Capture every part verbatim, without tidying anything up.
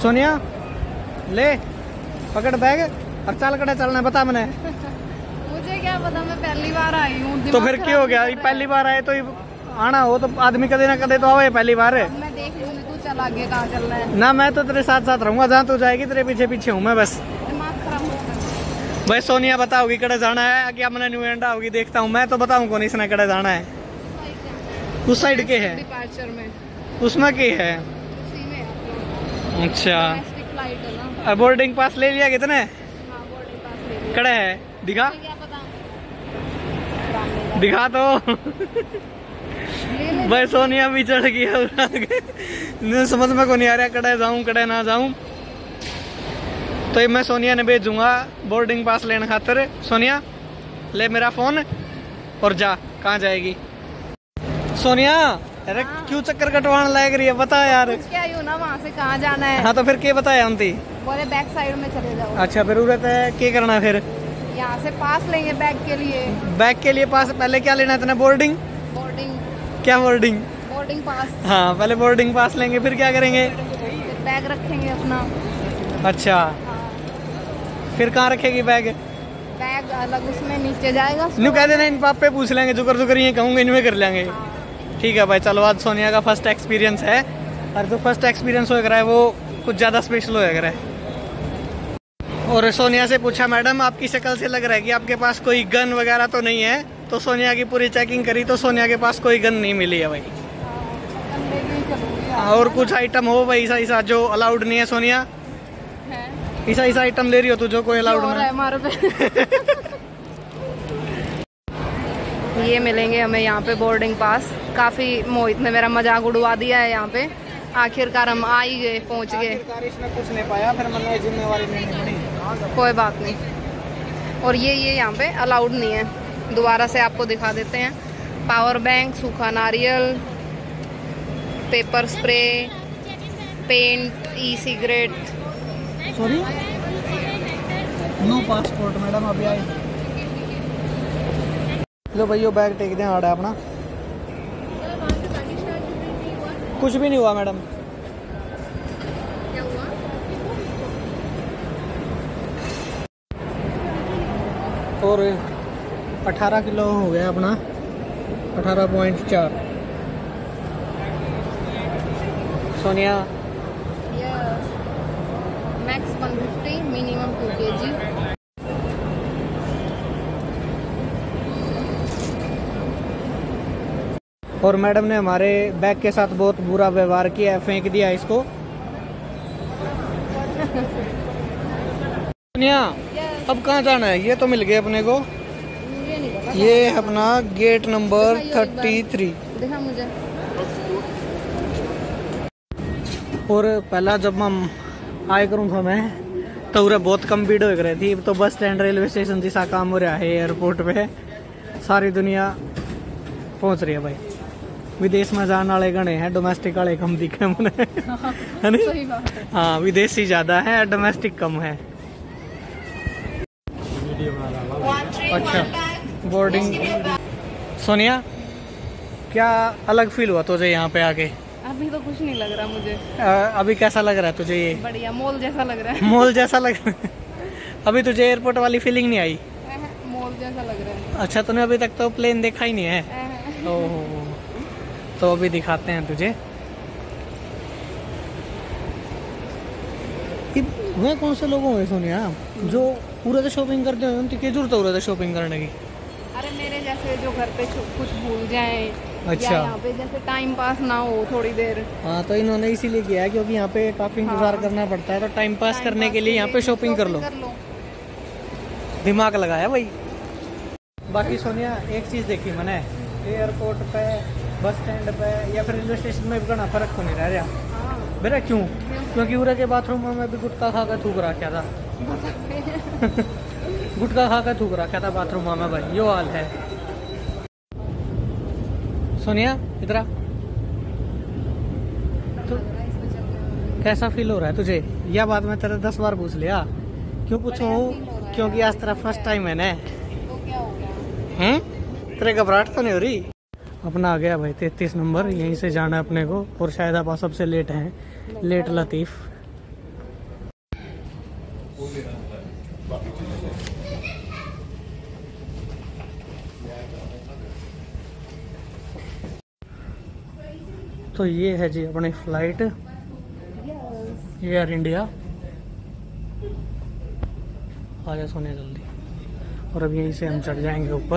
सोनिया ले पकड़ बैग और चल कड़े चलना बता मैंने। मुझे क्या पता, मैं पहली बार आई हूँ। तो फिर क्या हो गया, पहली बार आए तो आना हो तो आदमी कदे ना कदे तो आवे पहली बार है। मैं देख लूंगी तू चल आगे कहाँ चल रहा है। ना मैं तो तेरे साथ साथ रहूंगा, जहाँ तू जाएगी तेरे पीछे पीछे हूँ मैं बस। दिमाग खराब होगा। भाई सोनिया बताओगी कड़े जाना है क्या, मैंने न्यू एंडा होगी देखता हूँ मैं तो बताऊँ कौन इसने कड़े जाना है। उस साइड के है डिपार्चर में उसमें के है। अच्छा बोर्डिंग पास ले लिया कितने? हाँ, बोर्डिंग पास ले लिया। कड़े है दिखा क्या पता दिखा तो भाई सोनिया भी चढ़ गया समझ में को नहीं आ रहा कड़े जाऊं कड़े ना जाऊं। तो मैं सोनिया ने भेजूंगा बोर्डिंग पास लेने खातिर। सोनिया ले मेरा फोन और जा। कहाँ जाएगी सोनिया? अरे हाँ। क्यों चक्कर कटवाने लग रही है बता यार। क्या यूँ ना वहाँ से कहाँ जाना है? हाँ तो फिर क्या बताया हम थी? बोले बैक साइड में चले जाओ। अच्छा जरूरत है क्या करना फिर? यहाँ से पास लेंगे बैग के लिए। बैग के लिए पास पहले क्या लेना है तेने? बोर्डिंग बोर्डिंग क्या बोर्डिंग? Boarding pass. हाँ पहले बोर्डिंग पास लेंगे फिर क्या करेंगे? फिर बैग रखेंगे अपना। अच्छा हाँ। फिर कहाँ रखेगी बैग? बैग अलग उसमें नीचे जाएगा। न्यू कह देना इन पाप पे पूछ लेंगे जुकर जुकर ये कहूँगे इनमें कर लेंगे। हाँ। ठीक है भाई चलो आज सोनिया का फर्स्ट एक्सपीरियंस है और जो फर्स्ट एक्सपीरियंस हो रहा है वो कुछ ज़्यादा स्पेशल हो रहा है। और सोनिया से पूछा मैडम आपकी शक्ल से लग रहा है कि आपके पास कोई गन वगैरह तो नहीं है, तो सोनिया की पूरी चेकिंग करी तो सोनिया के पास कोई गन नहीं मिली है भाई। और कुछ आइटम हो भाई ऐसा ऐसा जो अलाउड नहीं है सोनिया? ऐसा ऐसा आइटम ले रही हो तू जो कोई अलाउड नहीं है हमारे पे? ये मिलेंगे हमें यहाँ पे बोर्डिंग पास। काफी मोहित ने मेरा मजाक उड़वा दिया है यहाँ पे। आखिरकार हम आ ही गए, पहुँच गए। इसमें कुछ नहीं पाया फिर मैंने जिम्मेवारी लेनी पड़ी। कोई बात नहीं। और ये ये यहाँ पे अलाउड नहीं है। दोबारा से आपको दिखा देते हैं। पावर बैंक, सूखा नारियल, paper spray, paint, e cigarette. Sorry no passport madam अभी आई। लो भाई बैग टेक दें आड़ा अपना। कुछ भी नहीं हुआ मैडम। क्या हुआ? और अठारह किलो हो गया अपना, अठारह पॉइंट चार। Sonia max one fifty, minimum two K G. और मैडम ने हमारे बैग के साथ बहुत बुरा व्यवहार किया है, फेंक दिया इसको। सोनिया अब कहाँ जाना है? ये तो मिल गए अपने को। ये है अपना गेट नंबर थर्टी थ्री। देखा मुझे। और पहला जब हम आए करूँ था मैं तो उरे बहुत कम भीड़ हो रही थी। तो बस स्टैंड रेलवे स्टेशन जैसा काम हो रहा है एयरपोर्ट पे। सारी दुनिया पहुंच रही है भाई। विदेश में जाने वाले गणे हैं, डोमेस्टिक वाले कम दिखे मुझे है नहीं? हाँ विदेशी ज्यादा है, डोमेस्टिक कम है। अच्छा बोर्डिंग। सोनिया क्या अलग फील हुआ तुझे यहाँ पे आके? अभी तो कुछ नहीं लग रहा मुझे। आ, अभी कैसा लग रहा है तुझे? ये बढ़िया मॉल जैसा लग रहा है। मॉल जैसा लग रहा है? अभी तुझे एयरपोर्ट वाली फीलिंग नहीं आई? मॉल जैसा लग रहा है। अच्छा तूने अभी तक तो प्लेन देखा ही नहीं है? ओह तो अभी दिखाते हैं तुझे। वह कौन से लोग होंगे सोनिया जो पूरा तो शॉपिंग करते हैं? उनकी क्या जरूरत है शॉपिंग करने की? अरे मेरे जैसे जो घर पे कुछ भूल जाए। अच्छा या यहाँ पे जैसे टाइम पास ना हो थोड़ी देर। हाँ तो इन्होंने इसीलिए किया है क्योंकि यहाँ पे काफी इंतजार हाँ। करना पड़ता है, तो टाइम पास टाइम करने पास के लिए यहाँ पे शॉपिंग कर लो, कर लो। दिमाग लगाया भाई। बाकी सोनिया एक चीज देखी मैंने, एयरपोर्ट पे, बस स्टैंड पे या फिर रेलवे स्टेशन में भी फर्क तो नहीं रह रहा मेरा। क्यों? क्योंकि उरे के बाथरूम में भी गुटखा खा कर थूक रखा था गुटखा खा कर थूक रखा था बाथरूम में भाई। यो हाल है। सोनिया इधर आ। तो कैसा फील हो रहा है तुझे? यह बात मैं तेरे दस बार पूछ लिया। क्यों पूछूं? क्योंकि आज तेरा फर्स्ट टाइम है ना। तो क्या हो गया? हैं? तेरे घबराहट तो नहीं हो रही? अपना आ गया भाई तैतीस नंबर, यहीं से जाना है अपने को। और शायद आप सबसे लेट हैं, लेट लतीफ। तो ये है जी अपनी फ्लाइट एयर इंडिया। आ जा सोने जल्दी। और अब यहीं से हम चढ़ जाएंगे ऊपर।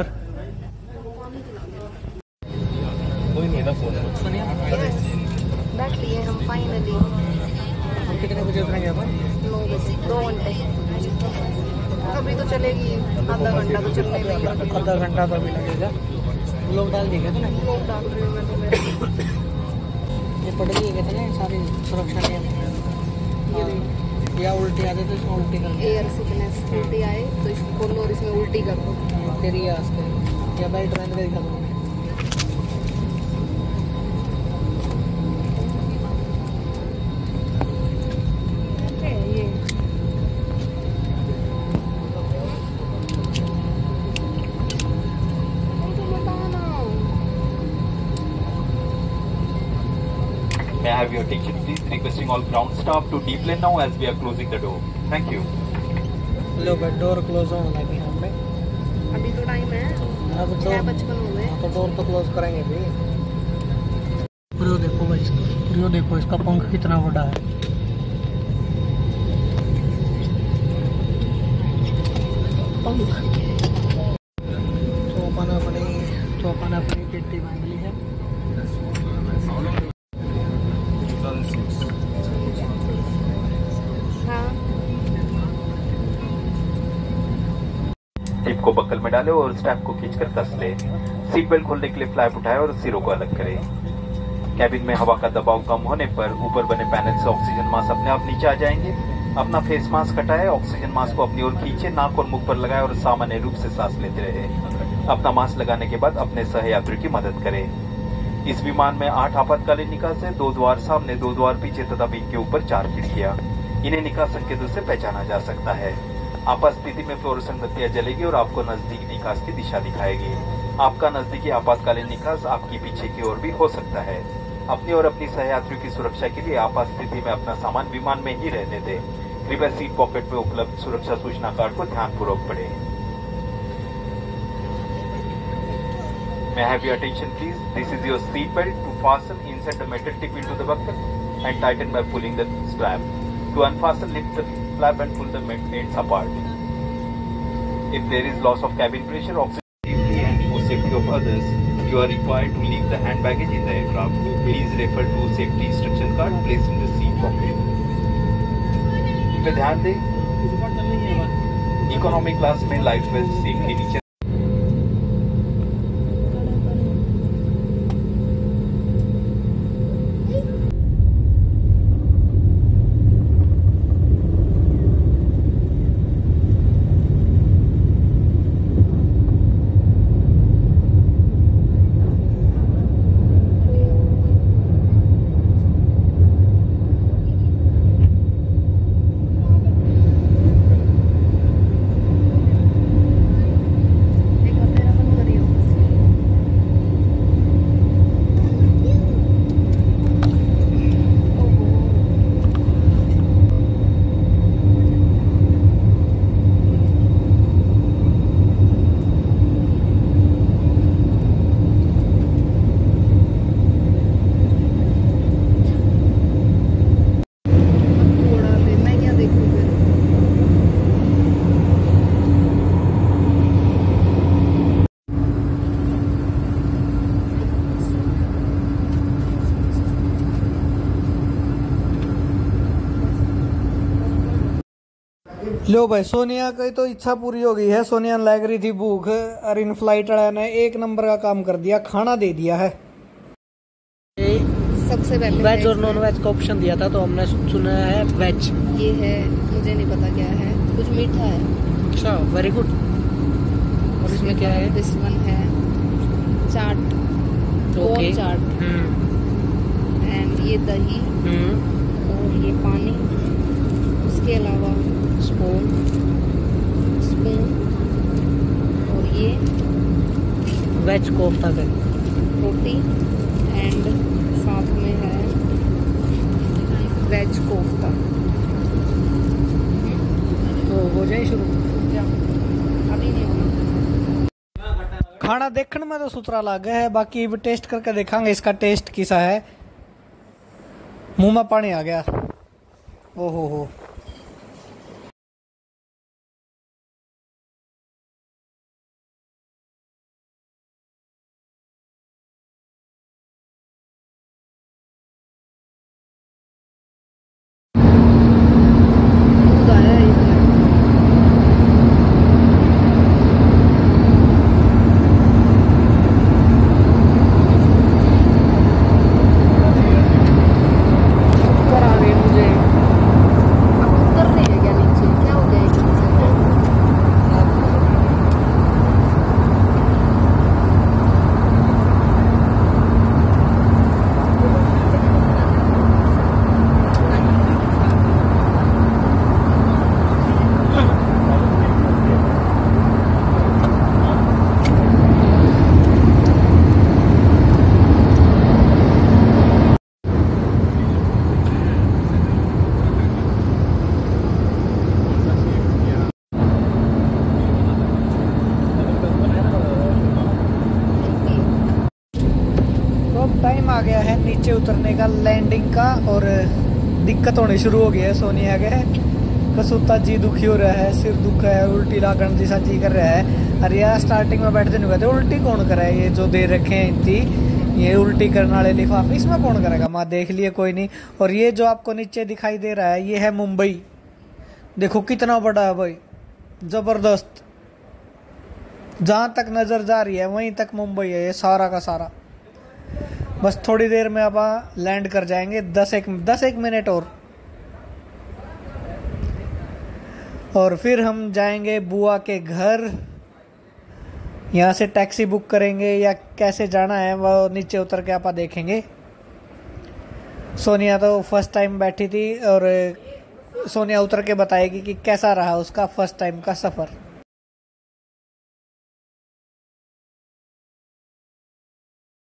कोई नहीं ना फोन सोनिया बैठ लिए हम फाइनली। हम कितने बजे उतरेंगे अपन? नौ बजे, दो घंटे अभी तो चलेगी, आधा घंटा तो चलने लगेगा। आधा घंटा तो अभी लगेगा। लोग डाल दिए थे ना, लोग डाल रहे हो मैं तो मेरे ये पढ़ लिए गए थे ना सारी सुरक्षा नियम। या उल्टी आते तो इसमें उल्टी कर दो। एयर सिकनेस उल्टी आए तो इसको खोलो और इसमें उल्टी कर दो। तेरी आस करी या बेल्ट बांध कर कर दो। May I have your attention please? Requesting all ground staff to deplane now as we are closing the door. Thank you. लो भाई डोर क्लोज होने लगी हमने। अभी तो टाइम है, अब तो छह पचपन हो गए। तो डोर तो क्लोज करेंगे भी। रियो देखो भाई इसका, रियो देखो इसका पंख कितना बड़ा है। पंख तो अपन अपनी तो अपन अपनी पेटी बांध ली है। हाँ टिप को बक्कल में डाले और स्ट्रैप को खींचकर कस ले। सीट बेल्ट खोलने के लिए फ्लैप उठाए और सिरों को अलग करें। कैबिन में हवा का दबाव कम होने पर ऊपर बने पैनल से ऑक्सीजन मास्क अपने आप नीचे आ जाएंगे। अपना फेस मास्क हटाए, ऑक्सीजन मास्क को अपनी ओर खींचे, नाक और मुख पर लगाए और सामान्य रूप से सांस लेते रहे। अपना मास्क लगाने के बाद अपने सहयात्री की मदद करें। इस विमान में आठ आपातकालीन निकास है, दो द्वार सामने, दो द्वार पीछे तथा विंग के ऊपर चार खिड़कियां। इन्हें निकास संकेतों से पहचाना जा सकता है। आपात स्थिति में फ्लोरोसेंट बत्तियां जलेगी और आपको नजदीक निकास की दिशा दिखाएगी। आपका नजदीकी आपातकालीन निकास आपकी पीछे की ओर भी हो सकता है। अपनी और अपनी सहयात्रियों की सुरक्षा के लिए आपात स्थिति में अपना सामान विमान में ही रहने दें। कृपया सीट पॉकेट में उपलब्ध सुरक्षा सूचना कार्ड को ध्यानपूर्वक पढ़ें। May I have your attention please? This is your seat belt. To fasten, insert the metal tip into the buckle and tighten by pulling the strap. To unfasten, lift the flap and pull the ends apart. If there is loss of cabin pressure, oxygen and for safety of others, you are required to leave the hand baggage in the aircraft. Please refer to safety instruction card placed in the seat pocket. पे ध्यान दें, economy class में life vest seat के नीचे लो भाई सोनिया की तो इच्छा पूरी हो गई है। सोनिया लग रही थी भूख और इन फ्लाइट वाला ने एक नंबर का काम कर दिया, खाना दे दिया है। सबसे पहले वेज और नॉन वेज का ऑप्शन दिया था तो हमने चुना है वेज। ये है, मुझे नहीं पता क्या है, कुछ मीठा है। अच्छा वेरी गुड। और इसमें क्या है? दिस वन है चाट, ओके चाट एंड ये दही और ये पानी, उसके अलावा स्पून स्पून और ये वेज कोफ्ता का रोटी एंड साथ में है वेज कोफ्ता। तो हो जाए शुरू? अभी नहीं होना। खाना देखने में तो सुथरा लगा है, बाकी टेस्ट करके देखेंगे इसका टेस्ट कैसा है। मुंह में पानी आ गया। ओ हो हो टाइम आ गया है नीचे उतरने का, लैंडिंग का, और दिक्कत होनी शुरू हो गई है। सोनिया के कसूता जी दुखी हो रहा है, सिर दुख है, उल्टी लागण जैसा जी कर रहा है। अरे यार स्टार्टिंग में बैठते नहीं कहते उल्टी कौन करे, ये जो दे रखे हैं इतनी, ये उल्टी करने वाले लिफाफे इसमें कौन करेगा। माँ देख लिए कोई नहीं। और ये जो आपको नीचे दिखाई दे रहा है ये है मुंबई। देखो कितना बड़ा है भाई, जबरदस्त। जहां तक नजर जा रही है वहीं तक मुंबई है, ये सारा का सारा। बस थोड़ी देर में आप लैंड कर जाएंगे, दस एक दस एक मिनट और और फिर हम जाएंगे बुआ के घर। यहाँ से टैक्सी बुक करेंगे या कैसे जाना है वो नीचे उतर के आप देखेंगे। सोनिया तो फर्स्ट टाइम बैठी थी और सोनिया उतर के बताएगी कि कैसा रहा उसका फर्स्ट टाइम का सफ़र।